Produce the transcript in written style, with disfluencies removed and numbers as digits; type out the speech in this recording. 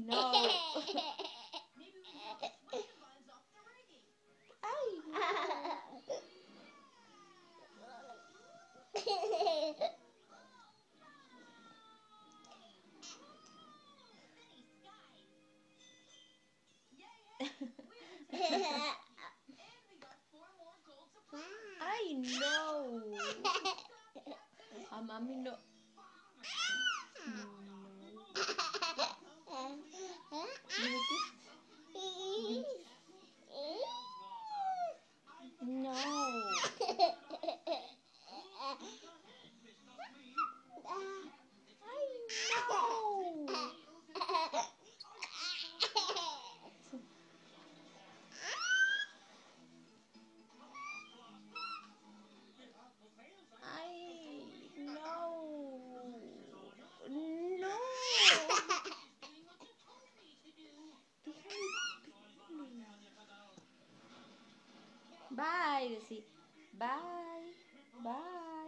no. Ay, no. Ay, no. A mami no. No. Ay, no. Ay, no. No. Déjame. Bye, decí. Bye. Bye.